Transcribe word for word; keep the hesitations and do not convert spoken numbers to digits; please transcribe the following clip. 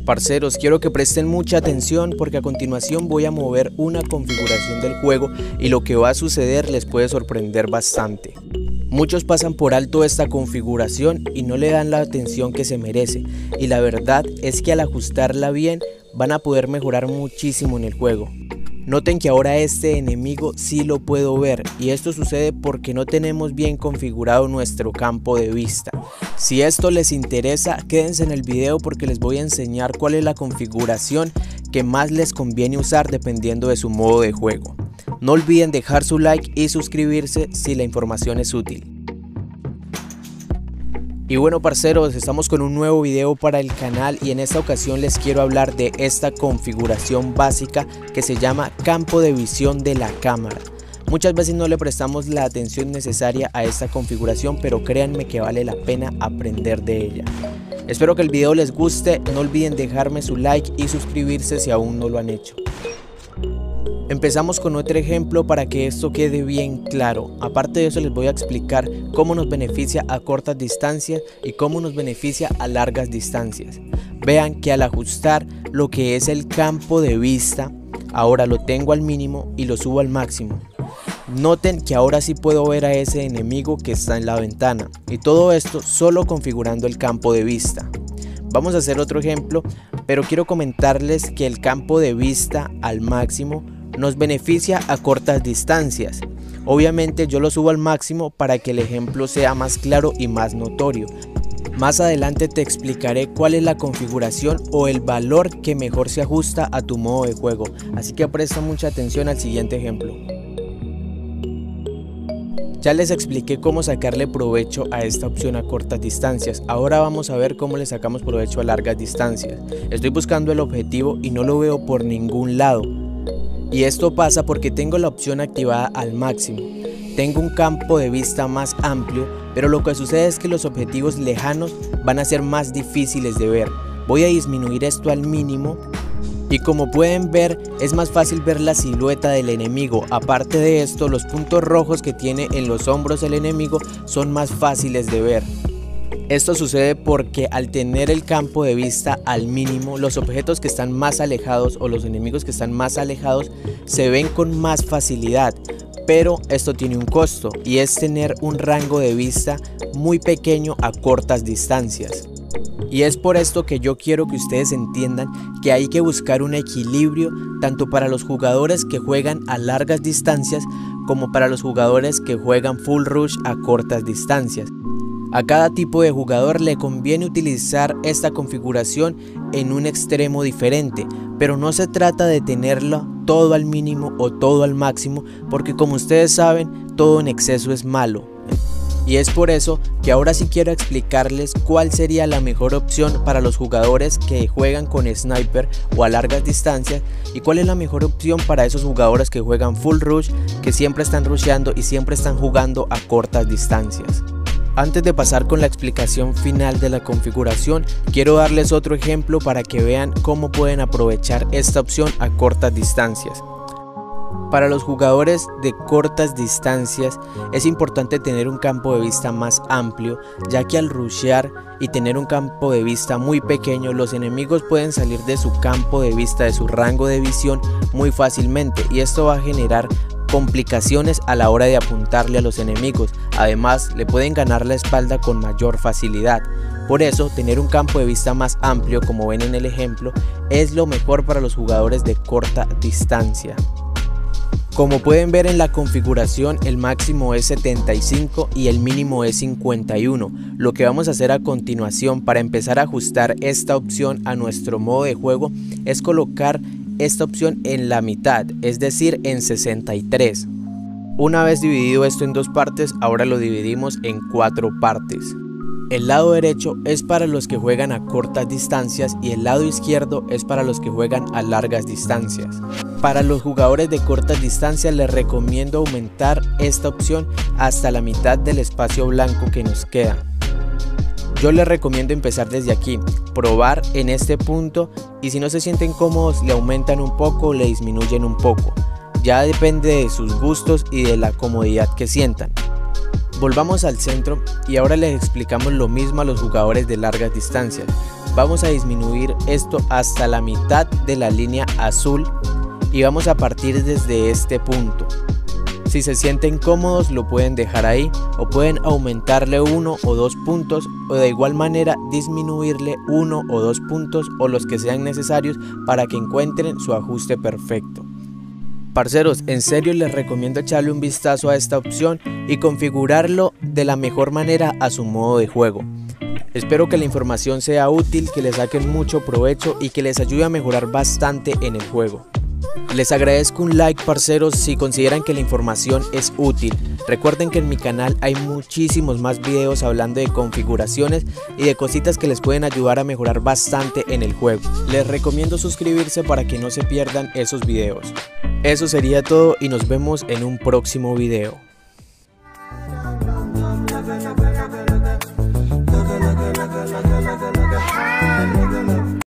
Parceros, quiero que presten mucha atención porque a continuación voy a mover una configuración del juego y lo que va a suceder les puede sorprender bastante. Muchos pasan por alto esta configuración y no le dan la atención que se merece, y la verdad es que al ajustarla bien van a poder mejorar muchísimo en el juego. Noten que ahora este enemigo sí lo puedo ver, y esto sucede porque no tenemos bien configurado nuestro campo de vista. Si esto les interesa, quédense en el video porque les voy a enseñar cuál es la configuración que más les conviene usar dependiendo de su modo de juego. No olviden dejar su like y suscribirse si la información es útil. Y bueno, parceros, estamos con un nuevo video para el canal y en esta ocasión les quiero hablar de esta configuración básica que se llama campo de visión de la cámara. Muchas veces no le prestamos la atención necesaria a esta configuración, pero créanme que vale la pena aprender de ella. Espero que el video les guste, no olviden dejarme su like y suscribirse si aún no lo han hecho. Empezamos con otro ejemplo para que esto quede bien claro. Aparte de eso les voy a explicar cómo nos beneficia a cortas distancias y cómo nos beneficia a largas distancias. Vean que al ajustar lo que es el campo de vista, ahora lo tengo al mínimo y lo subo al máximo. Noten que ahora sí puedo ver a ese enemigo que está en la ventana, y todo esto solo configurando el campo de vista. Vamos a hacer otro ejemplo, pero quiero comentarles que el campo de vista al máximo nos beneficia a cortas distancias. Obviamente yo lo subo al máximo para que el ejemplo sea más claro y más notorio. Más adelante te explicaré cuál es la configuración o el valor que mejor se ajusta a tu modo de juego, así que presta mucha atención al siguiente ejemplo. Ya les expliqué cómo sacarle provecho a esta opción a cortas distancias, ahora vamos a ver cómo le sacamos provecho a largas distancias. Estoy buscando el objetivo y no lo veo por ningún lado. Y esto pasa porque tengo la opción activada al máximo. Tengo un campo de vista más amplio, pero lo que sucede es que los objetivos lejanos van a ser más difíciles de ver. Voy a disminuir esto al mínimo y como pueden ver es más fácil ver la silueta del enemigo. Aparte de esto, los puntos rojos que tiene en los hombros el enemigo son más fáciles de ver. Esto sucede porque al tener el campo de vista al mínimo, los objetos que están más alejados o los enemigos que están más alejados se ven con más facilidad, pero esto tiene un costo y es tener un rango de vista muy pequeño a cortas distancias. Y es por esto que yo quiero que ustedes entiendan que hay que buscar un equilibrio tanto para los jugadores que juegan a largas distancias como para los jugadores que juegan full rush a cortas distancias. A cada tipo de jugador le conviene utilizar esta configuración en un extremo diferente, pero no se trata de tenerlo todo al mínimo o todo al máximo, porque como ustedes saben, todo en exceso es malo. Y es por eso que ahora sí quiero explicarles cuál sería la mejor opción para los jugadores que juegan con sniper o a largas distancias, y cuál es la mejor opción para esos jugadores que juegan full rush, que siempre están rusheando y siempre están jugando a cortas distancias. Antes de pasar con la explicación final de la configuración, quiero darles otro ejemplo para que vean cómo pueden aprovechar esta opción a cortas distancias. Para los jugadores de cortas distancias es importante tener un campo de vista más amplio, ya que al rushear y tener un campo de vista muy pequeño, los enemigos pueden salir de su campo de vista, de su rango de visión muy fácilmente, y esto va a generar complicaciones a la hora de apuntarle a los enemigos. Además, le pueden ganar la espalda con mayor facilidad. Por eso, tener un campo de vista más amplio, como ven en el ejemplo, es lo mejor para los jugadores de corta distancia. Como pueden ver en la configuración, el máximo es setenta y cinco y el mínimo es cincuenta y uno. Lo que vamos a hacer a continuación para empezar a ajustar esta opción a nuestro modo de juego es colocar esta opción en la mitad, es decir, en sesenta y tres. Una vez dividido esto en dos partes, ahora lo dividimos en cuatro partes. El lado derecho es para los que juegan a cortas distancias y el lado izquierdo es para los que juegan a largas distancias. Para los jugadores de cortas distancias les recomiendo aumentar esta opción hasta la mitad del espacio blanco que nos queda. Yo les recomiendo empezar desde aquí, probar en este punto, y si no se sienten cómodos le aumentan un poco o le disminuyen un poco. Ya depende de sus gustos y de la comodidad que sientan. Volvamos al centro y ahora les explicamos lo mismo a los jugadores de largas distancias. Vamos a disminuir esto hasta la mitad de la línea azul y vamos a partir desde este punto. Si se sienten cómodos lo pueden dejar ahí o pueden aumentarle uno o dos puntos o de igual manera disminuirle uno o dos puntos o los que sean necesarios para que encuentren su ajuste perfecto. Parceros, en serio les recomiendo echarle un vistazo a esta opción y configurarlo de la mejor manera a su modo de juego. Espero que la información sea útil, que le saquen mucho provecho y que les ayude a mejorar bastante en el juego. Les agradezco un like, parceros, si consideran que la información es útil. Recuerden que en mi canal hay muchísimos más videos hablando de configuraciones y de cositas que les pueden ayudar a mejorar bastante en el juego. Les recomiendo suscribirse para que no se pierdan esos videos. Eso sería todo y nos vemos en un próximo video.